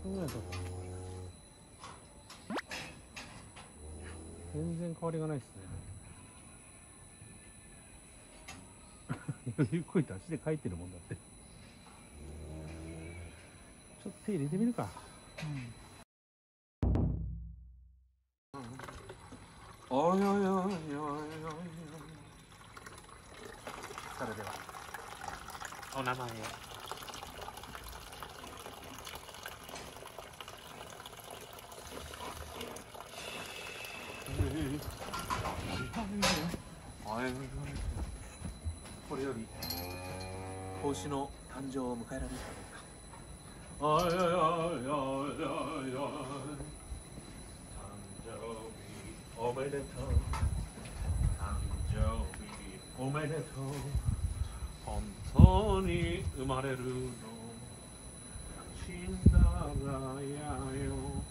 分ぐらい経った。全然変わりがないですね。ゆっくりと足で書いてるもんだって。ちょっと手入れてみるか。おいおいおいおいおいおい。それではお名前を。これより子牛の誕生を迎えられるかどうか。おいおいおいおいおいおい。誕生日おめでとう。誕生日おめでとう。本当に生まれるの死んだらやよ。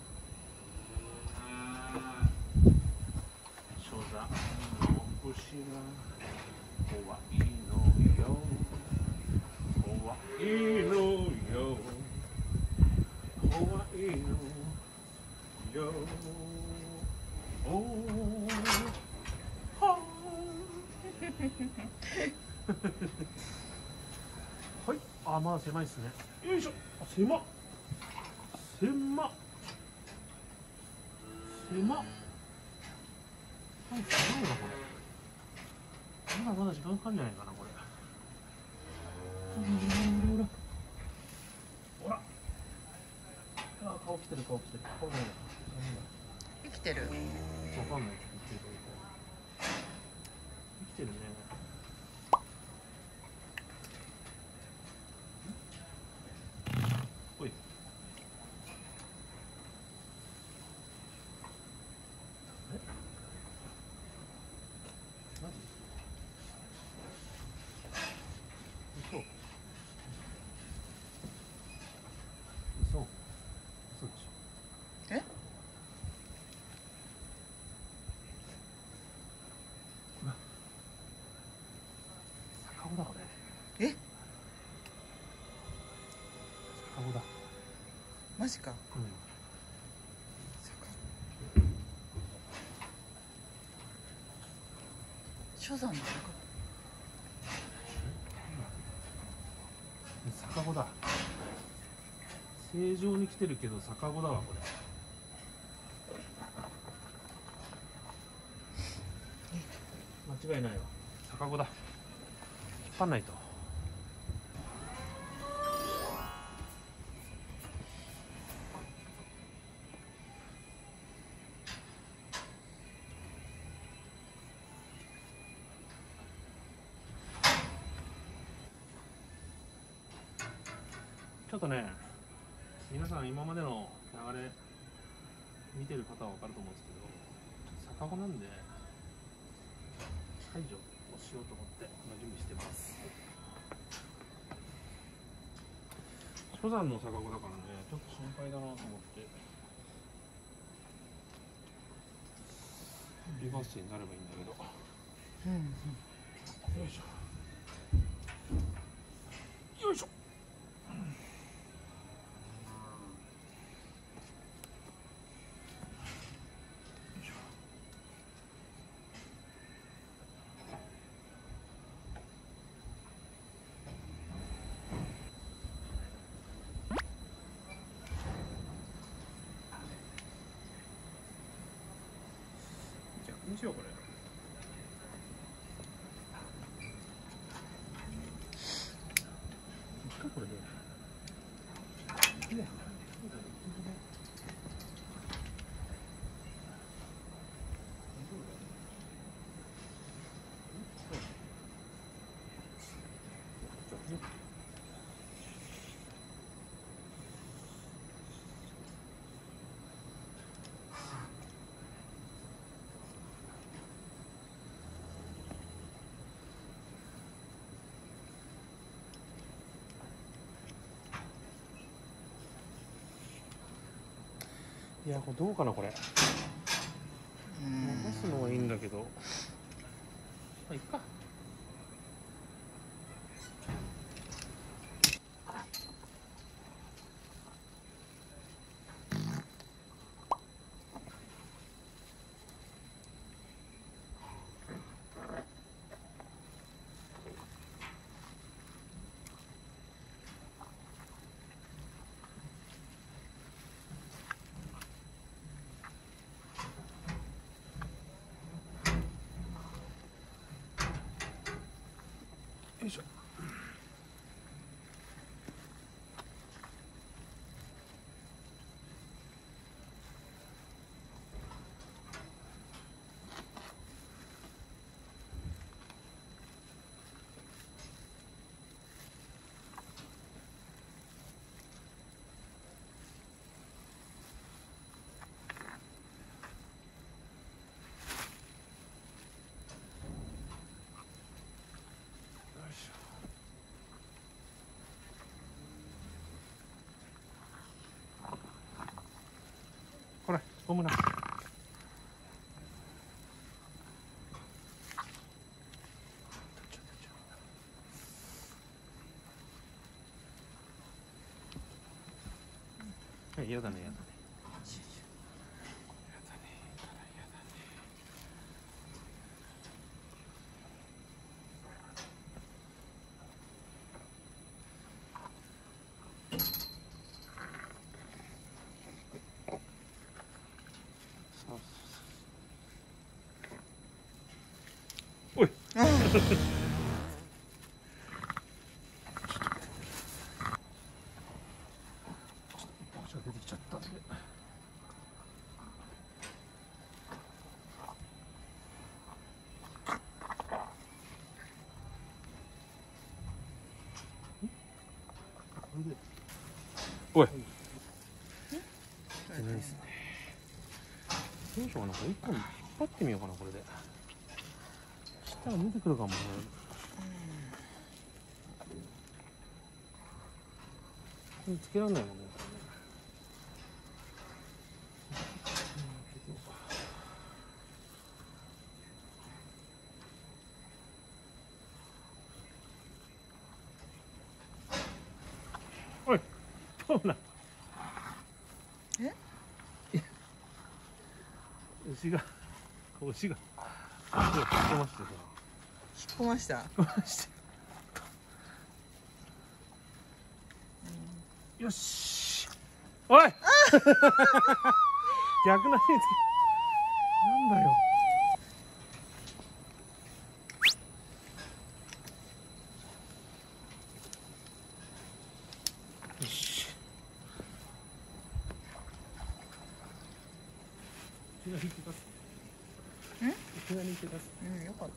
初山の牛は怖いのよ。怖いのよ。怖いのよ。おーははい、あ、まだ狭いですね。よいしょ。あ、狭っ。狭っ。狭っ。はい、狭いな、これ。まだまだ時間かかるんじゃないかな、これ。ほら。あ、顔来てる、顔来てる。顔ないな。 生きてる。 わかんない。生きてるかどうか。生きてるね。おい。マジ？嘘。嘘。嘘でしょ。 え？ 逆子だこれ。 え？ 逆子だ。 マジか。 うん。 初山の逆子だ。正常に来てるけど逆子だわこれ。間違いないわ。逆子だ。引っ張んないと。ちょっとね、皆さん今までの流れ見てる方は分かると思うんですけど、逆子なんで解除をしようと思って今準備してます。初山の逆子だからね、ちょっと心配だなと思ってリバースになればいいんだけど。よいしょよいしょ。逆にしようこれ。これで。ね。いや、これどうかなこれ。伸ばすのはいいんだけど。まあいっか。 ゴムな。嫌だね、嫌だね。おい。出てきちゃったんで。おい。ないですね。どうしようかな、これ一本引っ張ってみようかな、これで。したら出てくるかもね。これつけられないもんね。おい、どうなん。 え？ 牛が引っ込ましてさ。 引っ込ました。 よし。おい。逆な火につけ。なんだよ。よし。手が引いてたす。手が引いてたす。 よかった。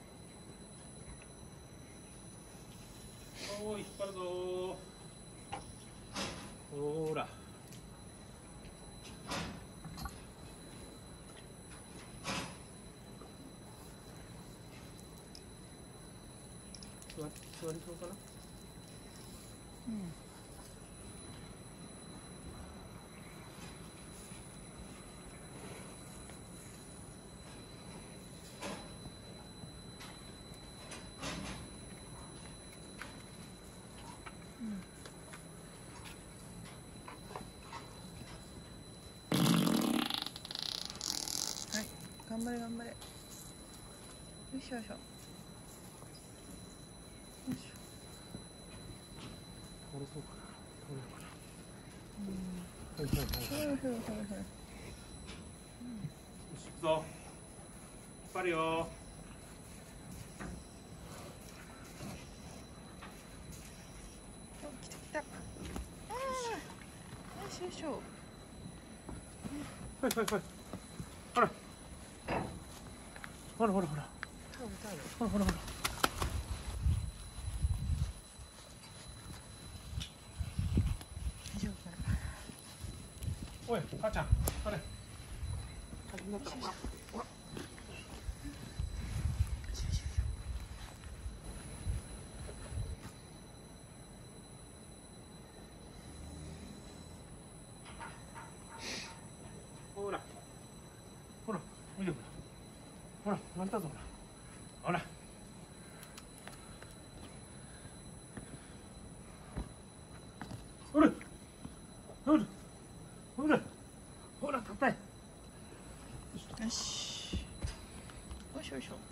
おー、引っ張るぞー。ほーら。座りそうかな。 頑張れ頑張れ。よいしょよいしょ。よいしょ。 倒れそうかな。倒れるかな。はいはいはい。 はいはいはいはい。 よし、行くぞ。引っ張るよ。 来た来た。ああ。よしよいしょ。 はいはいはい。ほら。ほらほらほら。 タオルタオル。 ほらほらほら。 大丈夫かな。 おい、母ちゃん。あれ。大変だったのか。ほら。ほら。ほら。見てくれ。ほら、割れたぞ、ほら。ほら。ほら。ほら。ほら。ほら、硬い。 よし。よいしょよいしょ。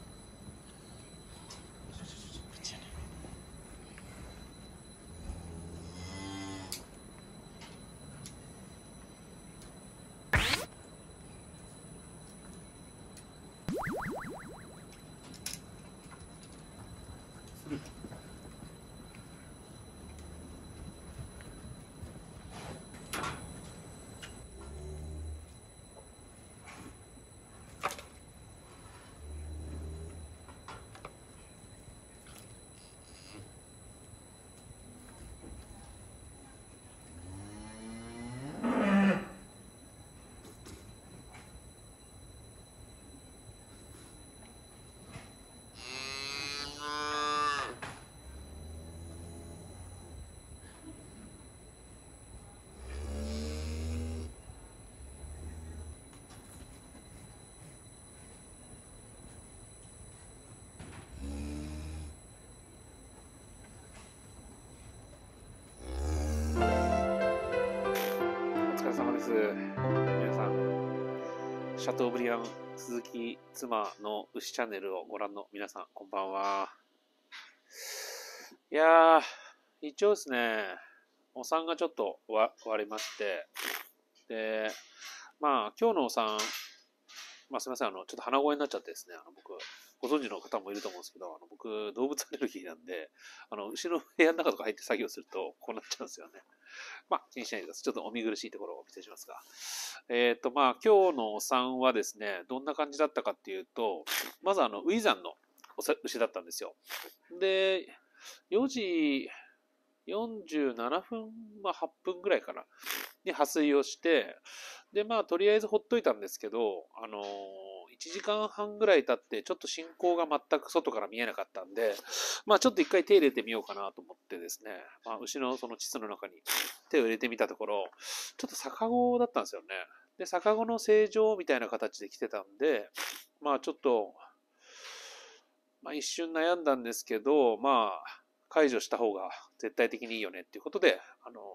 皆さん、シャトーブリアン鈴木妻の牛チャンネルをご覧の皆さん、こんばんは。いやー、一応ですね、お産がちょっと終わりまして、で、まあ、今日のお産、まあ、すみません、ちょっと鼻声になっちゃってですね、僕、ご存知の方もいると思うんですけど、僕、動物アレルギーなんで、後ろの部屋の中とか入って作業すると、こうなっちゃうんですよね。まあ、気にしないでください。ちょっとお見苦しいところをお見せしますが。まあ、今日のお産はですね、どんな感じだったかっていうと、まずウィザンの牛だったんですよ。で、4時47分、まあ8分ぐらいかな、に破水をして、で、まあ、とりあえずほっといたんですけど、1時間半ぐらい経って、ちょっと進行が全く外から見えなかったんで、まあ、ちょっと一回手入れてみようかなと思ってですね、まあ、牛のその膣の中に手を入れてみたところ、ちょっと逆子だったんですよね。で、逆子の正常みたいな形で来てたんで、まあ、ちょっと、まあ、一瞬悩んだんですけど、まあ、解除した方が絶対的にいいよねっていうことで、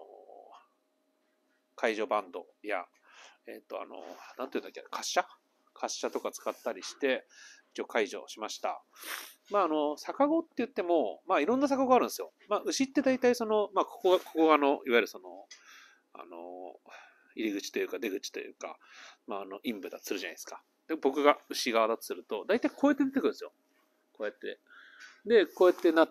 解除バンドや、なんていうんだっけ、滑車とか使ったりして、一応解除しました。まあ、逆子って言っても、まあ、いろんな逆子があるんですよ。まあ、牛って大体まあ、ここがいわゆる入り口というか出口というか、まあ、陰部だとするじゃないですか。で、僕が牛側だとすると、大体こうやって出てくるんですよ。こうやって。で、こうやってなって、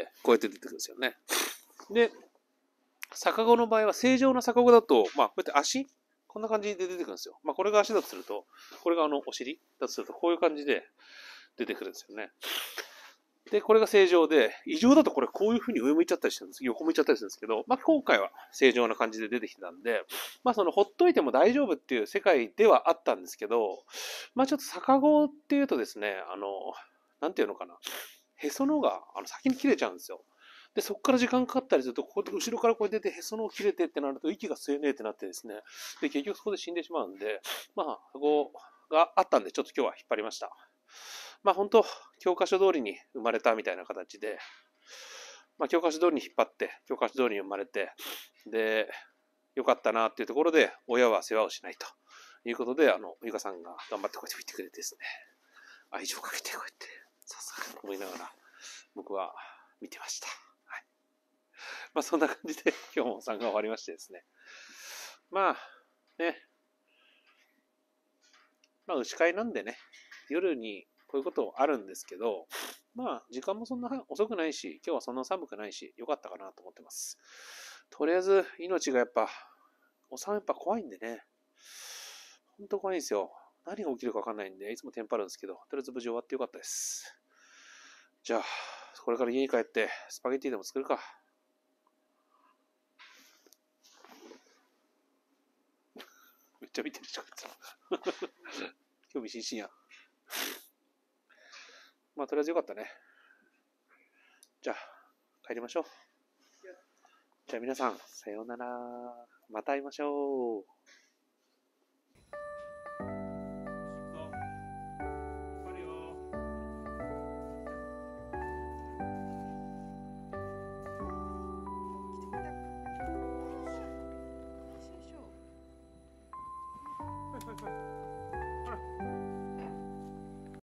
こうやって出てくるんですよね。で、逆子の場合は正常な逆子だと、まあ、こうやって足こんな感じで出てくるんですよ。まあ、これが足だとすると、これがお尻だとすると、こういう感じで出てくるんですよね。で、これが正常で、異常だとこれこういう風に上向いちゃったりしてるんです。横向いちゃったりするんですけど、まあ、今回は正常な感じで出てきてたんで、まあ、ほっといても大丈夫っていう世界ではあったんですけど、まあ、ちょっと逆子っていうとですね、なんていうのかな。へその緒が先に切れちゃうんですよ。で、そこから時間かかったりすると、こう後ろからこう出て、へその緒切れてってなると、息が吸えねえってなってですね、で、結局そこで死んでしまうんで、まあ、そこがあったんで、ちょっと今日は引っ張りました。まあ、本当教科書通りに生まれたみたいな形で、まあ、教科書通りに引っ張って、教科書通りに生まれて、で、よかったなっていうところで、親は世話をしないということで、ゆかさんが頑張ってこうやって吹いてくれてですね、愛情をかけてこうやって、さすがと思いながら、僕は見てました。はい。まあそんな感じで今日も参加終わりましてですね。まあね、まあ牛飼いなんでね、夜にこういうことあるんですけど、まあ時間もそんな遅くないし、今日はそんな寒くないし、よかったかなと思ってます。とりあえず命がやっぱ、お産やっぱ怖いんでね、ほんと怖いんですよ。何が起きるか分かんないんで、いつもテンパるんですけど、とりあえず無事終わってよかったです。じゃあ、これから家に帰ってスパゲッティでも作るか。めっちゃ見てる人が興味津々や。まあ、とりあえずよかったね。じゃあ、帰りましょう。じゃあ皆さん、さようなら。また会いましょう。